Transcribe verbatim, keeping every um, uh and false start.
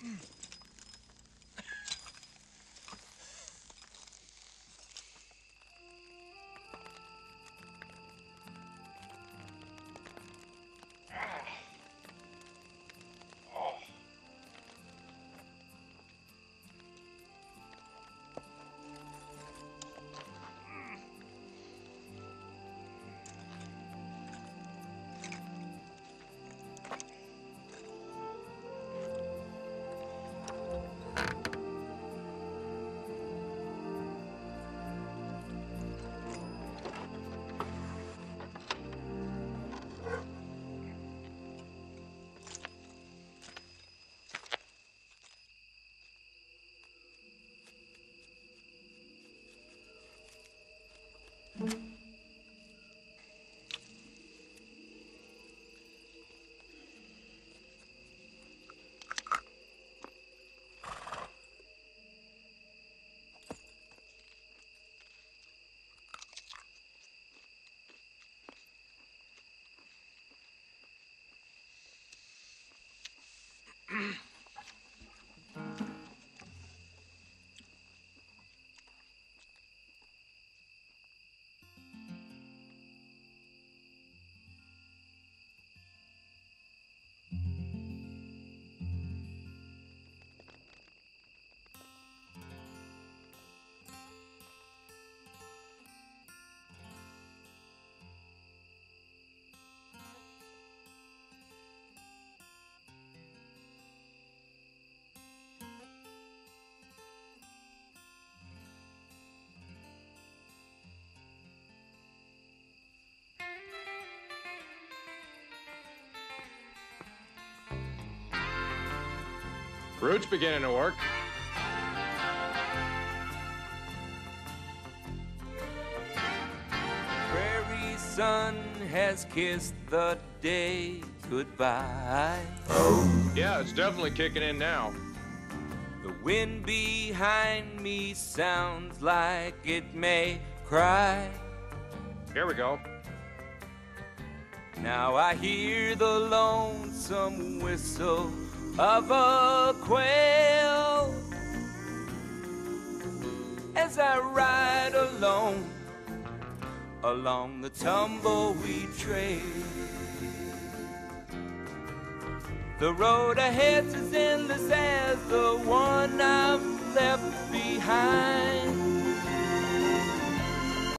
Root's beginning to work. Prairie sun has kissed the day goodbye. Yeah, it's definitely kicking in now. The wind behind me sounds like it may cry. Here we go. Now I hear the lonesome whistle of a quail as I ride alone along the tumbleweed trail. The road ahead is endless as the one I've left behind.